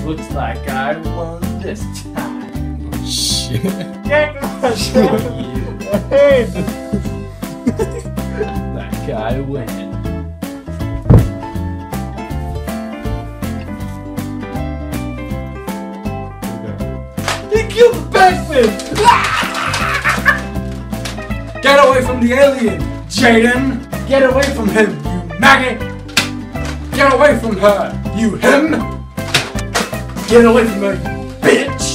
Looks like I won this time. Oh, shit. That guy win. He killed the backman! Get away from the alien, Jaden! Get away from him, you maggot! Get away from her, you him! Get away from her, you bitch!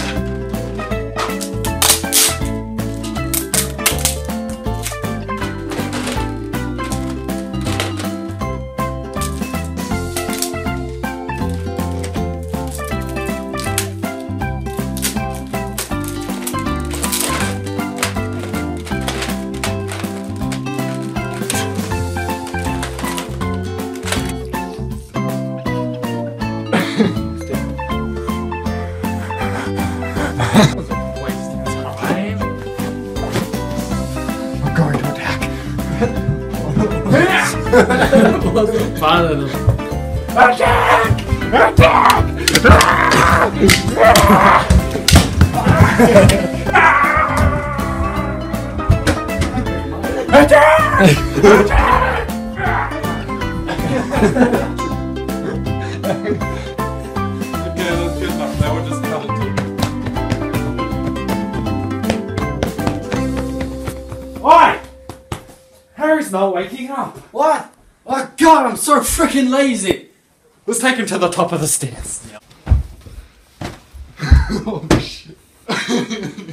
That was a waste of time. We're going to attack. That wasn't fun enough. Attack! Attack! Attack! Okay, that's good enough. Now we're just cut it to. Oi! Harry's not waking up. What? Oh god, I'm so freaking lazy. Let's take him to the top of the stairs. Oh shit.